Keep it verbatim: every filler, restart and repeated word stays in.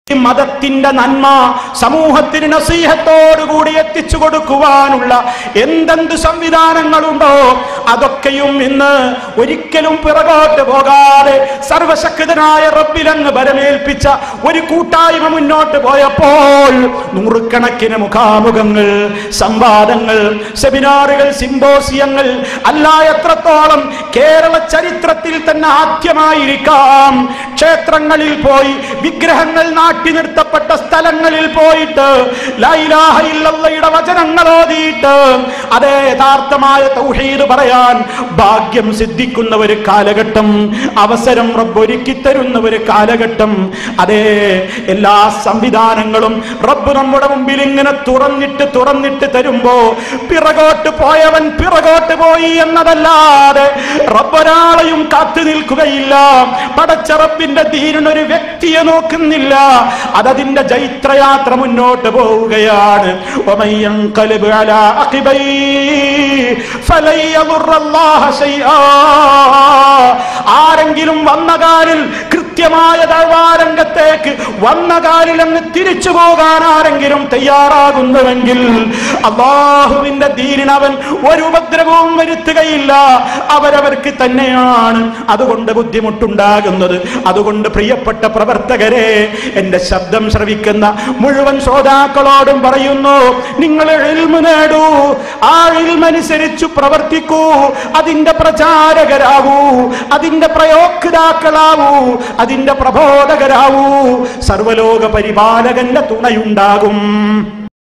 മതത്തിന്റെ നന്മ സമൂഹത്തിന് നസീഹത്തോടുകൂടി എത്തിച്ചു കൊടുക്കുവാനുള്ള എന്തെന്ത് സംവിധാനങ്ങളുണ്ടോ അതൊക്കെയും ഇന്ന് ഒരിക്കലും പിറകോട്ട് പോകാതെ സർവശക്തനായ റബ്ബിലങ്ങ് ബരമേൽപ്പിച്ച ഒരു കൂട്ടായ്മ മുന്നോട്ട് പോയപ്പോൾ നൂറുകണക്കിന് മുഖാമുഖങ്ങൾ, സംവാദങ്ങൾ, സെമിനാറുകൾ, സിംബോസിയങ്ങൾ അല്ല എത്രത്തോളം കേരള ചരിത്രത്തിൽ തന്നെ ആദ്യമായിരിക്കാം ക്ഷേത്രങ്ങളിൽ പോയി വിഗ്രഹങ്ങൾ നാട്ടി നിർത്തപ്പെട്ട സ്ഥലങ്ങളിൽ പോയിട്ട് ലാ ഇലാഹ ഇല്ലല്ലാഹയുടെ വചനങ്ങൾ ഓതിയിട്ട് അതേ യഥാർത്ഥമായ തൗഹീദ് പറയാൻ ഭാഗ്യം സിദ്ധിക്കുന്ന ഒരു കാലഘട്ടം, അവസരം റബ്ബ് ഒരുക്കി തരുന്ന ഒരു കാലഘട്ടം. അതേ എല്ലാ സംവിധാനങ്ങളും റബ്ബ് നമ്മുടെ മുമ്പിൽ ഇങ്ങനെ തുറന്നിട്ട് തുറന്നിട്ട് തരുമ്പോ പിറകോട്ട് പോയവൻ പിറകോട്ട് പോയി എന്നതല്ലാതെ റബ്ബൊരാളെയും കാത്തു നിൽക്കുകയില്ല. പടച്ച റബ്ബിന്റെ ദീനിനൊരു വ്യക്തിയെ നോക്കുന്നില്ല. അതതിന്റെ ജൈത്രയാത്ര മുന്നോട്ട് പോവുകയാണ്. ആരെങ്കിലും വന്ന കാലിൽ കൃത്യമായ ദഅ്വാരംഗത്തേക്ക് വന്ന കാലിൽ അങ്ങ് തിരിച്ചു പോകാൻ ആരെങ്കിലും തയ്യാറാകുന്നുവെങ്കിൽ അല്ലാഹുവിന്റെ ദീനിന് അവൻ ഒരു ഉപദ്രവവും വരുത്തുകയില്ല. അവരവർക്ക് തന്നെയാണ് അതുകൊണ്ട് ബുദ്ധിമുട്ടുണ്ടാകുന്നത്. അതുകൊണ്ട് പ്രിയപ്പെട്ട പ്രവർത്തകരെ, എന്റെ ശബ്ദം ശ്രവിക്കുന്ന മുഴുവൻ ശ്രോതാക്കളോടും പറയുന്നു, നിങ്ങൾ ഇൽമു നേടൂ, ആ ഇൽമനുസരിച്ചു പ്രവർത്തിക്കൂ, അതിന്റെ പ്രചാരകരാവൂ, അതിന്റെ പ്രയോക്താക്കളാവൂ, അതിന്റെ പ്രബോധകരാവൂ. സർവലോക പരിപാലകന്റെ തുണയുണ്ടാകും.